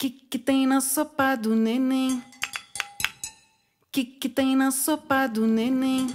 Que tem na sopa do neném? Que tem na sopa do neném?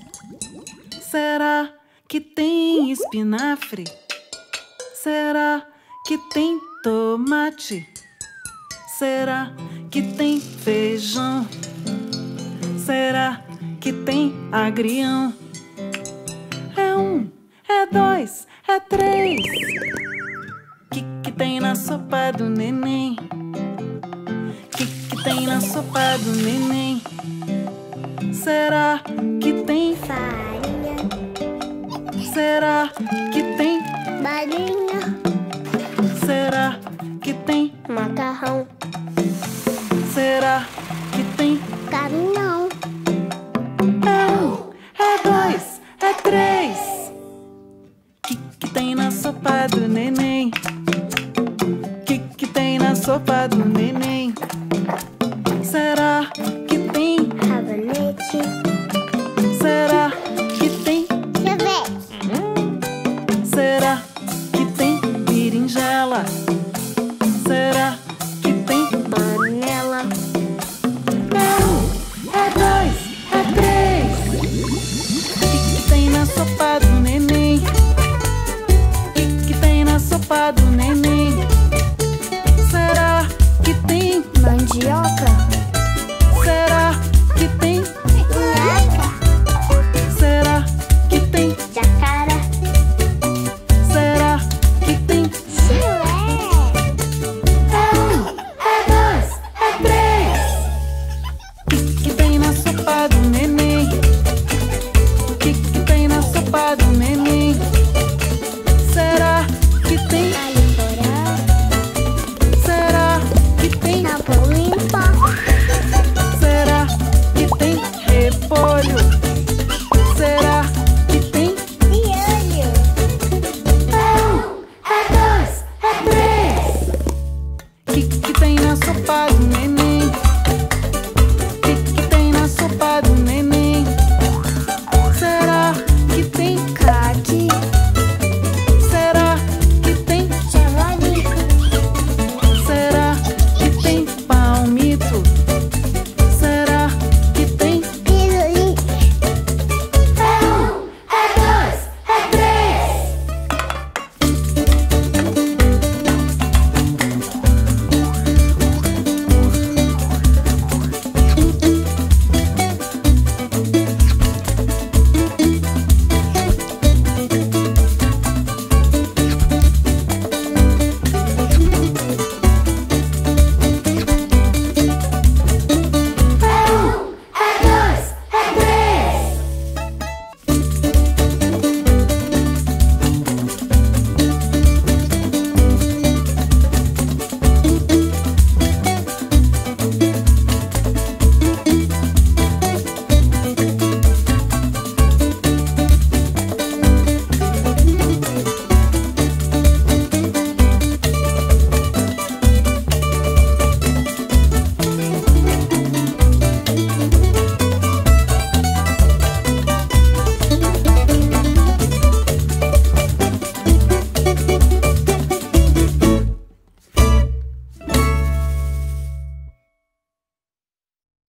Será que tem espinafre? Será que tem tomate? Será que tem feijão? Será que tem agrião? É um, é dois, é três. Que tem na sopa do neném? Que tem na sopa do neném? Será que tem farinha? Será que tem Balinha? Será que tem Macarrão? Será que tem Caminhão? É um, é dois, é três. Que tem na sopa do neném? Que tem na sopa do neném? Será que tem Rabanete? Será que tem Sorvete? Será que tem berinjela?